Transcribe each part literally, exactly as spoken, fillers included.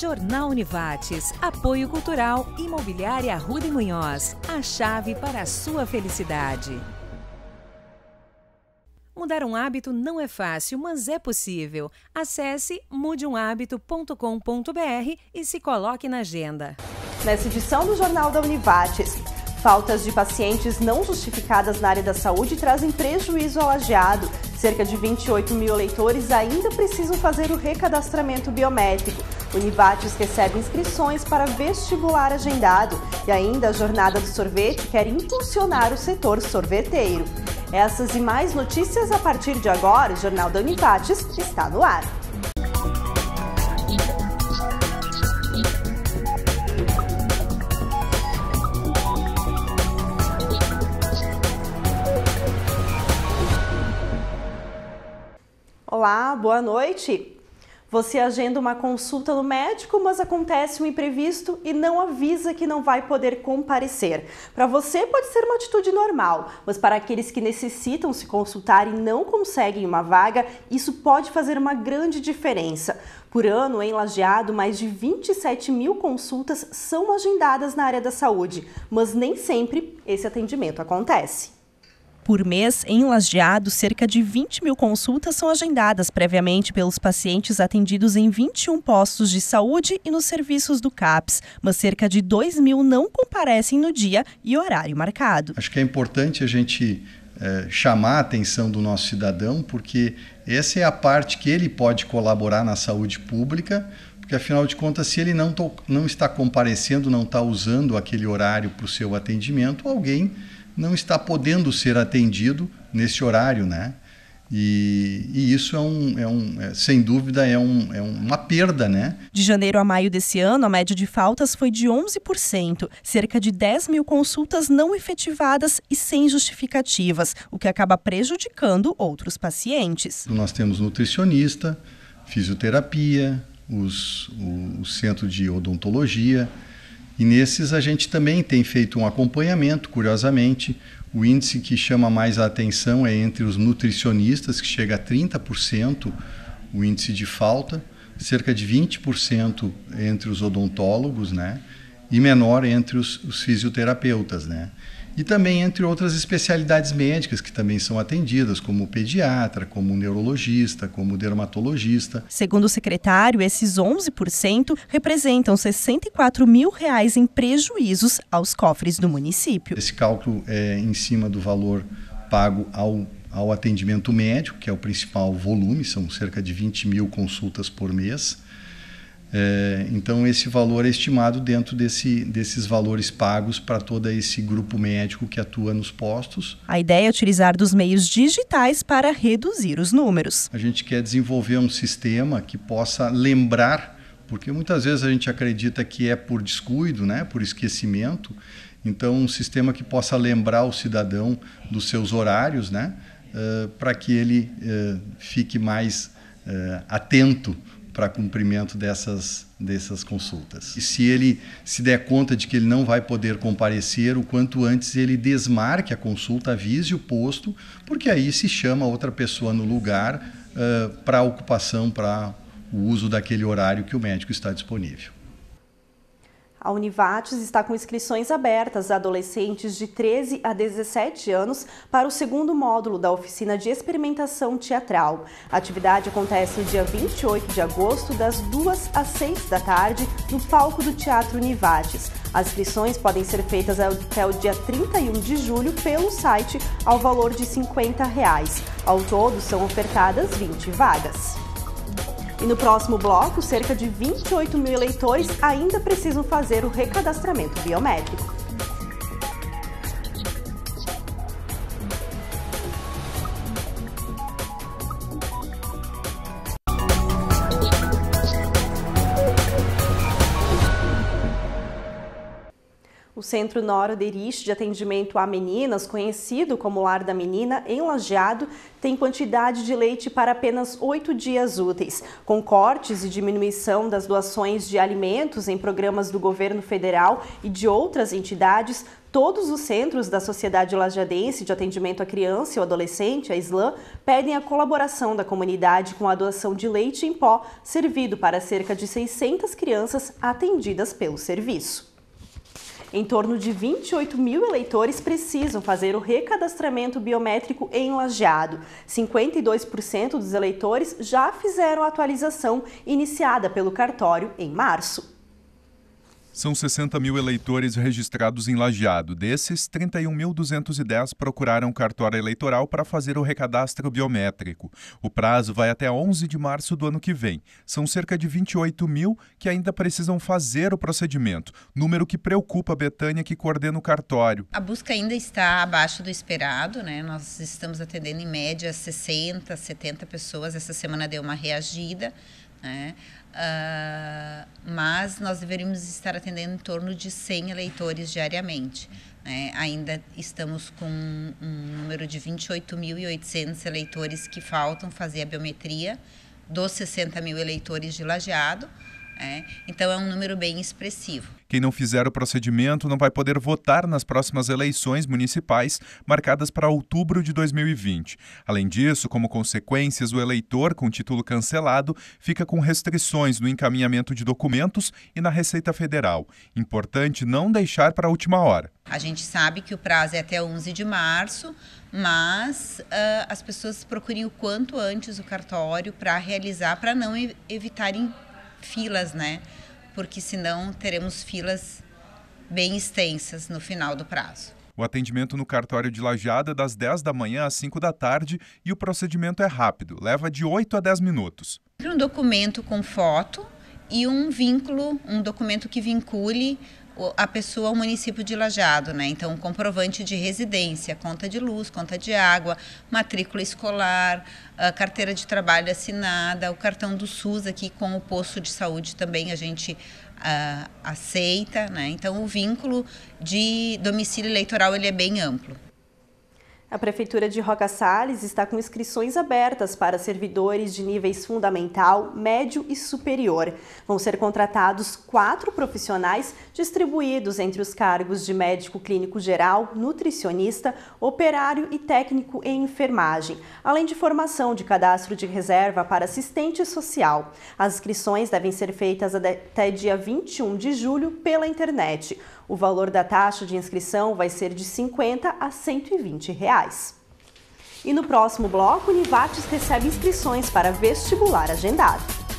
Jornal Univates, apoio cultural, imobiliária Arruda e Munhoz, a chave para a sua felicidade. Mudar um hábito não é fácil, mas é possível. Acesse mude um hábito ponto com ponto br e se coloque na agenda. Nessa edição do Jornal da Univates, faltas de pacientes não justificadas na área da saúde trazem prejuízo ao lajeado. Cerca de vinte e oito mil eleitores ainda precisam fazer o recadastramento biométrico. Univates recebe inscrições para vestibular agendado e ainda a Jornada do Sorvete quer impulsionar o setor sorveteiro. Essas e mais notícias a partir de agora. O Jornal da Univates está no ar. Olá, boa noite. Você agenda uma consulta no médico, mas acontece um imprevisto e não avisa que não vai poder comparecer. Para você pode ser uma atitude normal, mas para aqueles que necessitam se consultar e não conseguem uma vaga, isso pode fazer uma grande diferença. Por ano, em Lajeado, mais de vinte e sete mil consultas são agendadas na área da saúde, mas nem sempre esse atendimento acontece. Por mês, em Lajeado, cerca de vinte mil consultas são agendadas previamente pelos pacientes atendidos em vinte e um postos de saúde e nos serviços do CAPS, mas cerca de dois mil não comparecem no dia e horário marcado. Acho que é importante a gente é, chamar a atenção do nosso cidadão, porque essa é a parte que ele pode colaborar na saúde pública, porque afinal de contas, se ele não, to, não está comparecendo, não está usando aquele horário para o seu atendimento, alguém não está podendo ser atendido nesse horário, né? E, e isso é um, é um é, sem dúvida, é, um, é uma perda, né? De janeiro a maio desse ano, a média de faltas foi de onze por cento, cerca de dez mil consultas não efetivadas e sem justificativas, o que acaba prejudicando outros pacientes. Nós temos nutricionista, fisioterapia, os, o, o centro de odontologia. E nesses a gente também tem feito um acompanhamento, curiosamente. O índice que chama mais a atenção é entre os nutricionistas, que chega a trinta por cento o índice de falta, cerca de vinte por cento entre os odontólogos, né? E menor entre os, os fisioterapeutas, né? E também entre outras especialidades médicas que também são atendidas, como o pediatra, como o neurologista, como o dermatologista. Segundo o secretário, esses onze por cento representam sessenta e quatro mil reais em prejuízos aos cofres do município. Esse cálculo é em cima do valor pago ao, ao atendimento médico, que é o principal volume, são cerca de vinte mil consultas por mês. É, então, esse valor é estimado dentro desse, desses valores pagos para todo esse grupo médico que atua nos postos. A ideia é utilizar dos meios digitais para reduzir os números. A gente quer desenvolver um sistema que possa lembrar, porque muitas vezes a gente acredita que é por descuido, né, por esquecimento. Então, um sistema que possa lembrar o cidadão dos seus horários, né, uh, para que ele uh, fique mais uh, atento para cumprimento dessas, dessas consultas. E se ele se der conta de que ele não vai poder comparecer, o quanto antes ele desmarque a consulta, avise o posto, porque aí se chama outra pessoa no lugar uh, para a ocupação, para o uso daquele horário que o médico está disponível. A Univates está com inscrições abertas a adolescentes de treze a dezessete anos para o segundo módulo da oficina de experimentação teatral. A atividade acontece no dia vinte e oito de agosto, das duas às seis da tarde, no palco do Teatro Univates. As inscrições podem ser feitas até o dia trinta e um de julho pelo site ao valor de cinquenta reais. Ao todo, são ofertadas vinte vagas. E no próximo bloco, cerca de vinte e oito mil eleitores ainda precisam fazer o recadastramento biométrico. O Centro Nora Derich de atendimento a meninas, conhecido como Lar da Menina, em Lajeado, tem quantidade de leite para apenas oito dias úteis. Com cortes e diminuição das doações de alimentos em programas do governo federal e de outras entidades, todos os centros da Sociedade Lajeadense de Atendimento à Criança e ao Adolescente, a SLAM, pedem a colaboração da comunidade com a doação de leite em pó, servido para cerca de seiscentas crianças atendidas pelo serviço. Em torno de vinte e oito mil eleitores precisam fazer o recadastramento biométrico em Lajeado. cinquenta e dois por cento dos eleitores já fizeram a atualização iniciada pelo cartório em março. São sessenta mil eleitores registrados em Lajeado. Desses, trinta e um mil duzentos e dez procuraram o cartório eleitoral para fazer o recadastro biométrico. O prazo vai até onze de março do ano que vem. São cerca de vinte e oito mil que ainda precisam fazer o procedimento, número que preocupa a Betânia, que coordena o cartório. A busca ainda está abaixo do esperado, né? Nós estamos atendendo em média sessenta, setenta pessoas. Essa semana deu uma reagida, né? Uh, mas nós deveríamos estar atendendo em torno de cem eleitores diariamente, né? Ainda estamos com um número de vinte e oito mil e oitocentos eleitores que faltam fazer a biometria dos sessenta mil eleitores de Lajeado, né? Então é um número bem expressivo. Quem não fizer o procedimento não vai poder votar nas próximas eleições municipais, marcadas para outubro de dois mil e vinte. Além disso, como consequências, o eleitor com título cancelado fica com restrições no encaminhamento de documentos e na Receita Federal. Importante não deixar para a última hora. A gente sabe que o prazo é até onze de março, mas uh, as pessoas procurem o quanto antes o cartório para realizar, para não evitarem filas, né? Porque senão teremos filas bem extensas no final do prazo. O atendimento no cartório de Lajeado é das dez da manhã às cinco da tarde e o procedimento é rápido, leva de oito a dez minutos. Um documento com foto e um vínculo, um documento que vincule a pessoa ao município de Lajeado, né? Então, um comprovante de residência, conta de luz, conta de água, matrícula escolar, a carteira de trabalho assinada, o cartão do SUS aqui com o posto de saúde também a gente uh, aceita, né? Então, o vínculo de domicílio eleitoral ele é bem amplo. A Prefeitura de Roca Salles está com inscrições abertas para servidores de níveis fundamental, médio e superior. Vão ser contratados quatro profissionais distribuídos entre os cargos de médico clínico geral, nutricionista, operário e técnico em enfermagem, além de formação de cadastro de reserva para assistente social. As inscrições devem ser feitas até dia vinte e um de julho pela internet. O valor da taxa de inscrição vai ser de cinquenta a cento e vinte reais. E no próximo bloco, Univates recebe inscrições para vestibular agendado.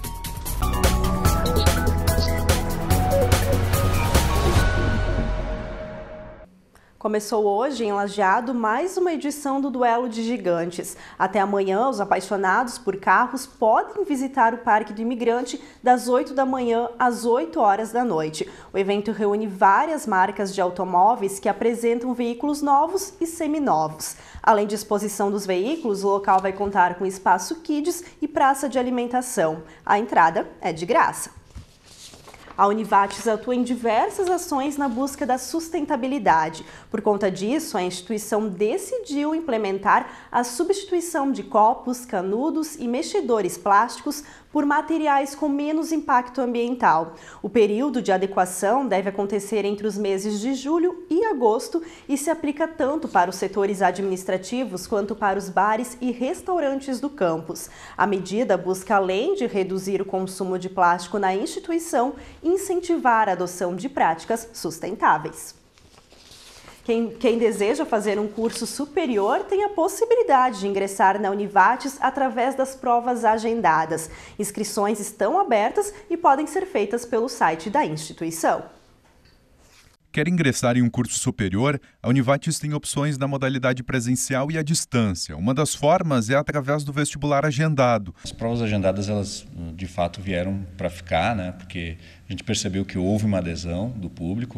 Começou hoje, em Lajeado, mais uma edição do Duelo de Gigantes. Até amanhã, os apaixonados por carros podem visitar o Parque do Imigrante das oito da manhã às oito horas da noite. O evento reúne várias marcas de automóveis que apresentam veículos novos e seminovos. Além de exposição dos veículos, o local vai contar com espaço kids e praça de alimentação. A entrada é de graça. A Univates atua em diversas ações na busca da sustentabilidade. Por conta disso, a instituição decidiu implementar a substituição de copos, canudos e mexedores plásticos por materiais com menos impacto ambiental. O período de adequação deve acontecer entre os meses de julho e agosto e se aplica tanto para os setores administrativos quanto para os bares e restaurantes do campus. A medida busca, além de reduzir o consumo de plástico na instituição, incentivar a adoção de práticas sustentáveis. Quem, quem deseja fazer um curso superior tem a possibilidade de ingressar na Univates através das provas agendadas. Inscrições estão abertas e podem ser feitas pelo site da instituição. Quer ingressar em um curso superior? A Univates tem opções na modalidade presencial e à distância. Uma das formas é através do vestibular agendado. As provas agendadas, elas de fato vieram para ficar, né? Porque a gente percebeu que houve uma adesão do público.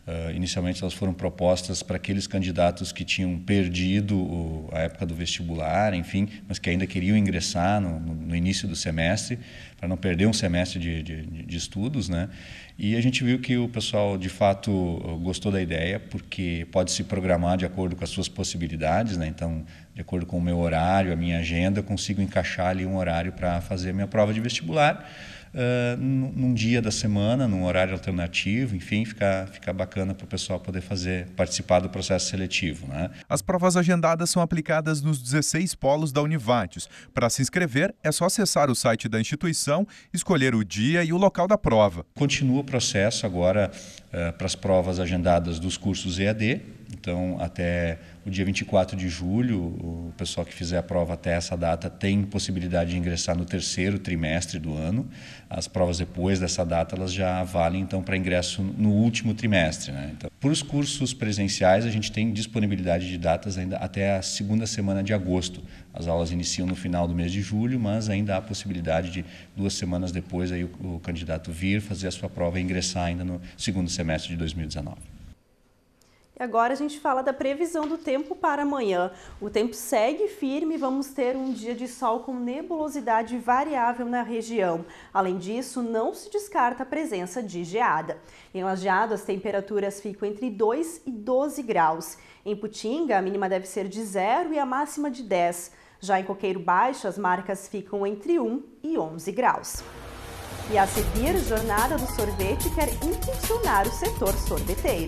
Uh, inicialmente elas foram propostas para aqueles candidatos que tinham perdido o, a época do vestibular, enfim, mas que ainda queriam ingressar no, no, no início do semestre, para não perder um semestre de, de, de estudos, né? E a gente viu que o pessoal, de fato, gostou da ideia, porque pode se programar de acordo com as suas possibilidades, né? Então, de acordo com o meu horário, a minha agenda, eu consigo encaixar ali um horário para fazer a minha prova de vestibular, Uh, num, num dia da semana, num horário alternativo, enfim, fica, fica bacana para o pessoal poder fazer, participar do processo seletivo, né? As provas agendadas são aplicadas nos dezesseis polos da Univates. Para se inscrever, é só acessar o site da instituição, escolher o dia e o local da prova. Continua o processo agora uh, para as provas agendadas dos cursos E A D. Então, até o dia vinte e quatro de julho, o pessoal que fizer a prova até essa data tem possibilidade de ingressar no terceiro trimestre do ano. As provas depois dessa data, elas já valem, então, para ingresso no último trimestre, né? Então, para os cursos presenciais, a gente tem disponibilidade de datas ainda até a segunda semana de agosto. As aulas iniciam no final do mês de julho, mas ainda há possibilidade de, duas semanas depois, aí o, o candidato vir fazer a sua prova e ingressar ainda no segundo semestre de dois mil e dezenove. E agora a gente fala da previsão do tempo para amanhã. O tempo segue firme e vamos ter um dia de sol com nebulosidade variável na região. Além disso, não se descarta a presença de geada. Em Lajeado, as temperaturas ficam entre dois e doze graus. Em Putinga, a mínima deve ser de zero e a máxima de dez. Já em Coqueiro Baixo, as marcas ficam entre um e onze graus. E a seguir, Jornada do Sorvete quer impulsionar o setor sorveteiro.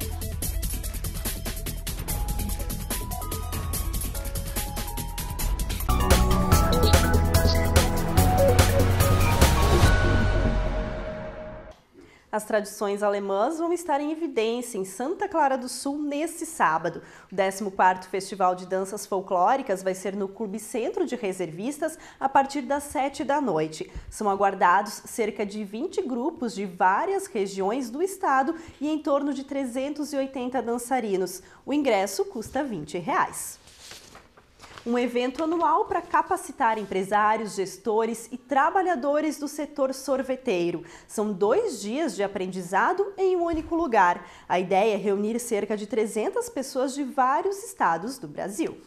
As tradições alemãs vão estar em evidência em Santa Clara do Sul neste sábado. O décimo quarto Festival de Danças Folclóricas vai ser no Clube Centro de Reservistas a partir das sete da noite. São aguardados cerca de vinte grupos de várias regiões do estado e em torno de trezentos e oitenta dançarinos. O ingresso custa vinte reais. Um evento anual para capacitar empresários, gestores e trabalhadores do setor sorveteiro. São dois dias de aprendizado em um único lugar. A ideia é reunir cerca de trezentas pessoas de vários estados do Brasil.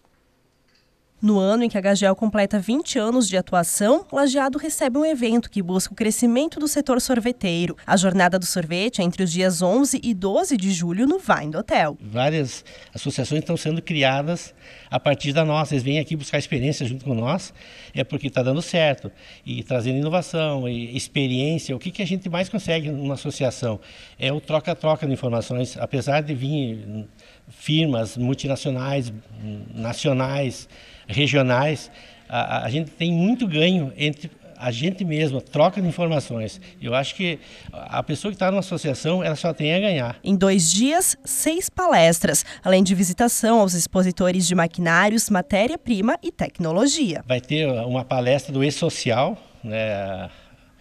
No ano em que a Gagel completa vinte anos de atuação, Lajeado recebe um evento que busca o crescimento do setor sorveteiro. A Jornada do Sorvete é entre os dias onze e doze de julho no Vine Hotel. Várias associações estão sendo criadas a partir da nossa. Eles vêm aqui buscar experiência junto com nós, é porque está dando certo. E trazendo inovação, e experiência. O que, que a gente mais consegue numa associação? É o troca-troca de informações. Apesar de vir firmas multinacionais, nacionais, regionais, a, a gente tem muito ganho entre a gente mesma, troca de informações. Eu acho que a pessoa que está numa associação, ela só tem a ganhar. Em dois dias, seis palestras, além de visitação aos expositores de maquinários, matéria-prima e tecnologia. Vai ter uma palestra do E-Social, né?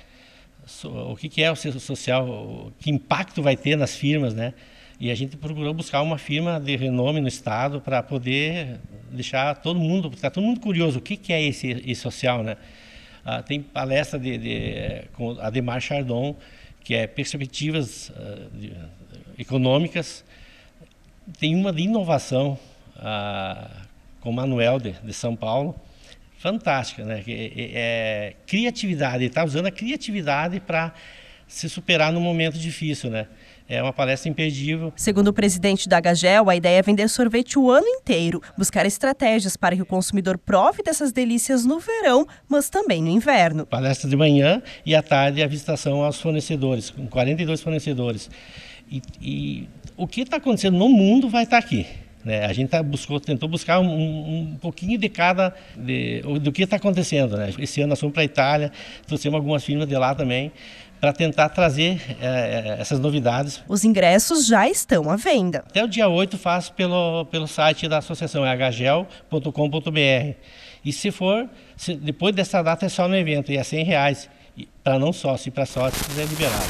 O que é o social, que impacto vai ter nas firmas, né? E a gente procurou buscar uma firma de renome no estado para poder deixar todo mundo, ficar todo mundo curioso, o que, que é esse e-social, né? Ah, tem palestra de, de, com Ademar Chardon, que é perspectivas uh, de, econômicas. Tem uma de inovação uh, com o Manuel de, de São Paulo, fantástica, né? É, é, é criatividade, ele está usando a criatividade para se superar num momento difícil, né? É uma palestra imperdível. Segundo o presidente da Gagel, a ideia é vender sorvete o ano inteiro, buscar estratégias para que o consumidor prove dessas delícias no verão, mas também no inverno. Palestra de manhã e à tarde a visitação aos fornecedores, com quarenta e dois fornecedores. E, e o que está acontecendo no mundo vai estar aqui. Né? A gente tá, buscou, tentou buscar um, um pouquinho de cada, de, do que está acontecendo. Né? Esse ano nós fomos para a Itália, trouxemos algumas firmas de lá também, para tentar trazer é, essas novidades. Os ingressos já estão à venda. Até o dia oito faz pelo, pelo site da associação, é agagel ponto com ponto br. E se for, se, depois dessa data é só no evento, e é cem reais, para não sócio, e para sócio é liberado.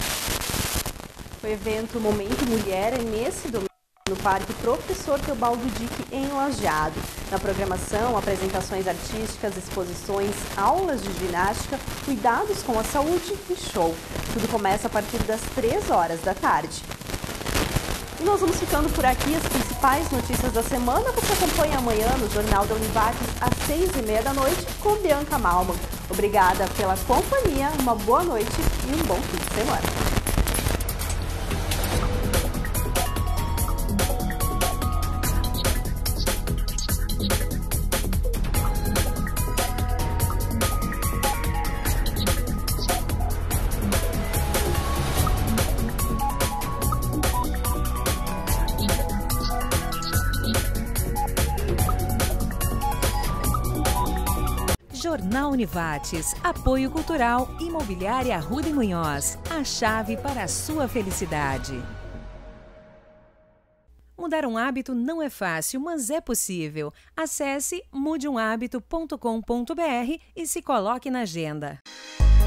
O evento Momento Mulher é nesse domingo no Parque Professor Teobaldo Dick, em Lajeado. Na programação, apresentações artísticas, exposições, aulas de ginástica, cuidados com a saúde e show. Tudo começa a partir das três horas da tarde. E nós vamos ficando por aqui. As principais notícias da semana você acompanha amanhã no Jornal da Univates às seis e meia da noite com Bianca Malman. Obrigada pela companhia, uma boa noite e um bom fim de semana. Jornal Univates, apoio cultural, imobiliária Arruda e Munhoz, a chave para a sua felicidade. Mudar um hábito não é fácil, mas é possível. Acesse mude um hábito ponto com ponto br e se coloque na agenda.